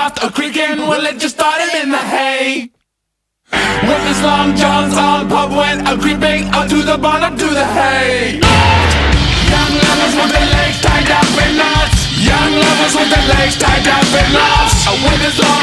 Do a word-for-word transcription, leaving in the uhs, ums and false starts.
soft, a creaking, well it just started in the hay. With his long johns on, pub went a creeping up to the barn, up to the hay. Young lovers with their legs tied up in knots. Young lovers with their legs tied up in knots. With his long